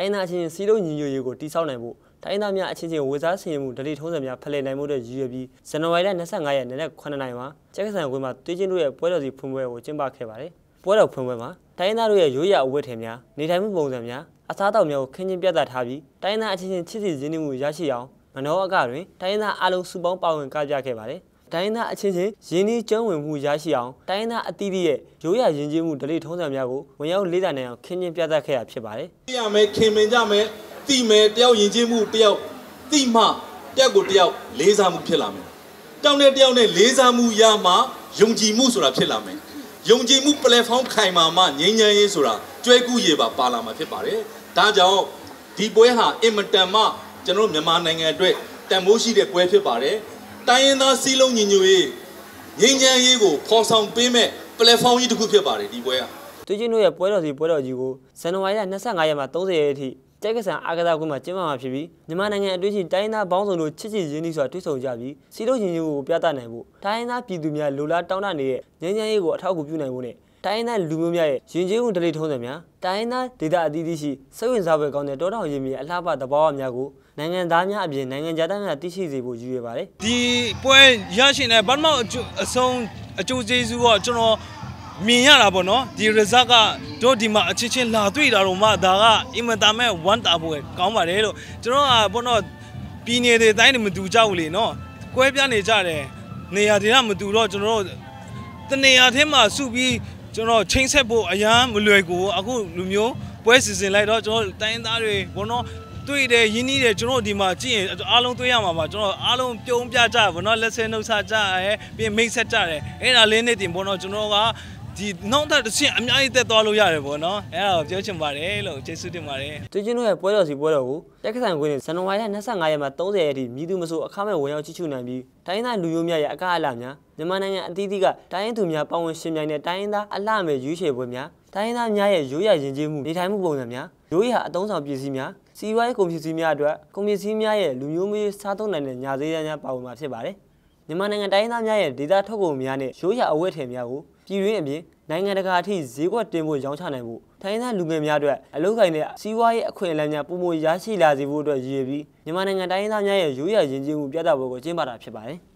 တိုင်းသားအချင်းချင်းစီးလုံးညီညွတ်ရေးကိုတိစောက်နိုင်ဖို့တိုင်းသားများအချင်းချင်းဝေစားဆင်မှုဓလေ့ထုံးစံများဖလှယ်နိုင်မှုတွေရည်ရွယ်ပြီးဇန်နဝါရီလ25ရက်နေ့နဲ့9နိုင်မှာကျက်ကဆန်ကွင်းမှာတွေ့ချင်းတို့ရဲ့ပွဲတော်စီဖွင့်ပွဲကိုကျင်းပခဲ့ပါတယ်။ပွဲတော်ဖွင့်ပွဲမှာတိုင်းသားတို့ရဲ့ရိုးရာအဝတ်ထည်များနေထိုင်မှုပုံစံများအစားအသောက်များကိုခင်းကျင်းပြသထားပြီးတိုင်းသားအချင်းချင်းချစ်စီရင်းနှီးမှုရရှိအောင်မနောအကတွင်တိုင်းသားအလုံးစုပေါင်းပါဝင်ကပြခဲ့ပါတယ်။တိုင်းသားအချင်းချင်းရင်းနှီးကျွမ်းဝင်မှုရရှိအောင်တိုင်းသားအသီးသီးရဲ့ရိုးရာယဉ်ကျေးမှုဓလေ့ထုံးစံများကိုဝင်ရောက်လေ့လာနိုင်အောင်ခင်းကျင်းပြသခဲ့ရဖြစ်ပါတယ်။သိရမယ်ခင်မင်ကြမယ်သိမယ်တယောက်ယဉ်ကျေးမှုတယောက်သိမှတယောက်ကိုတယောက်လေးစားမှုဖြစ်လာမယ်။တောင်းတဲ့တယောက်နဲ့လေးစားမှုရမှယုံကြည်မှုဆိုတာဖြစ်လာမယ်။ယုံကြည်မှုပလက်ဖောင်းခိုင်မာမှငြိမ်းချမ်းရေးဆိုတာကျွဲကူးရေပါလာမှာဖြစ်ပါတယ်။ဒါကြောင့်ဒီပွဲဟာအင်မတန်မှကျွန်တော်မြန်မာနိုင်ငံအတွက်တန်ဖိုးရှိတဲ့ပွဲဖြစ်ပါတယ်။တိုင်းရင်းသားစည်းလုံးညီညွတ်ရေးငြိမ်းချမ်းရေးကိုဖော်ဆောင်ပေးမဲ့ပလက်ဖောင်းကြီးတစ်ခုဖြစ်ပါတယ်ဒီပွဲဟာတွေ့ချင်းတို့ရဲ့ပွဲတော်ကြီးကိုဇန်နဝါရီလ25ရက်မှ30ရက်အထိကျက်ကဆန်အားကစားကွင်းမှာကျင်းပမှာဖြစ်ပြီးမြန်မာနိုင်ငံအတွင်းရှိတိုင်းသားပေါင်းစုံတို့ချစ်ချစ်ရင်းနှီးစွာတွေ့ဆုံကြပြီးစီးလုံးညီညွတ်ကိုပြသနိုင်ဖို့တိုင်းသားပြည်သူများလိုလားတောင်းတနေတဲ့ငြိမ်းချမ်းရေးကိုအထောက်အကူပြုနိုင်ဖို့နဲ့တိုင်းသားလူမျိုးများရဲ့ယဉ်ကျေးမှုဓလေ့ထုံးစံများတိုင်းသားဒေသအသီးသီးရှိစိတ်ဝင်စားဖွယ်ကောင်းတဲ့တောတောင်ရင်းမြစ်အလှပသဘာဝများကိုနိုင်ငံသားများအပြင်နိုင်ငံသားများသိရှိစေဖို့ရည်ရွယ်ပါတယ်ဒီပွဲရရှိတဲ့ဘာမှအဆုံးအကျိုးကျေးဇူးကကျွန်တော်မြင်ရတာပေါ့နော်ဒီ result ကတို့ဒီမှာအချင်းချင်းလာတွေ့တာတော့မှဒါကအင်မတန်မဲ့ဝမ်းတာဖို့ကောင်းပါတယ်လို့ကျွန်တော်ကပေါ့နော်ပြည်နယ်တွေတိုင်းတွေမတူကြဘူးလေနော်ကွဲပြားနေကြတယ်နေရာတွေကမတူတော့ကျွန်တော်တို့တနေရာထဲမှာစုပြီးကျွန်တော်ချင်းဆက်ဖို့အရန်မလွယ်ကူအခုလူမျိုးပွဲစီစဉ်လိုက်တော့ကျွန်တော်တိုင်းသားတွေပေါ့နော်တွေ့တယ်ရင်းနှီးတယ်ကျွန်တော်ဒီမှာကြည့်ရင်အားလုံးတွေ့ရမှာပါကျွန်တော်အားလုံးပြုံးပြကြဘောနော်လက်ဆဲနှုတ်ဆက်ကြရဲပြီးမိတ်ဆက်ကြတယ်အဲ့ဒါလေးနဲ့တင်ဘောနော်ကျွန်တော်ကဒီနောက်တစ်ဆင့်အများကြီးတက်သွားလို့ရတယ်ပေါ့နော်အဲ့ဒါကိုပြောချင်ပါတယ်လို့ကျေးဇူးတင်ပါတယ်တွေ့ချင်းတို့ရဲ့ပွဲတော်ကိုတက်ကဆန်ကွင်းနဲ့ဇန်နဝါရီလ25ရက်မှ30ရက်အထိမြည်သူမဆိုအခမဲ့ဝင်ရောက်ကြည့်ရှုနိုင်ပြီးတိုင်းသားလူမျိုးများရဲ့အကအလှများမြန်မာနိုင်ငံအသီးသီးကတိုင်းရင်းသူများပါဝင်ရှင်ပြိုင်တဲ့တိုင်းရင်းသားအလှမဲ့ရွေးချယ်ပွဲများတိုင်းရင်းသားများရဲ့ရိုးရာယဉ်ကျေးမှုနေထိုင်မှုပုံစံများရိုးရာအသုံးဆောင်ပစ္စည်းများစီးပွားရေးကုန်ပစ္စည်းများအတွက်ကုန်ပစ္စည်းများရဲ့လူမျိုးမျိုးစားသုံးနိုင်တဲ့ညာသေးများပါဝင်မှာဖြစ်ပါတယ်မြန်မာနိုင်ငံတိုင်းသားများရဲ့ဒေသထုတ်ကုန်များနဲ့ရိုးရာအဝတ်ထည်များကိုပြည်တွင်းအပြင်နိုင်ငံတကာအထိဈေးကွက်တင်ဖို့ရောင်းချနိုင်ဖို့တိုင်းသားလူငယ်များအတွက်အလုပ်ကိုင်တဲ့စီးပွားရေးအခွင့်အလမ်းများပုံမရရှိလာစေဖို့အတွက်ရည်ရွယ်ပြီးမြန်မာနိုင်ငံတိုင်းသားများရဲ့ရိုးရာယဉ်ကျေးမှုပြသပွဲကိုကျင်းပတာဖြစ်ပါတယ်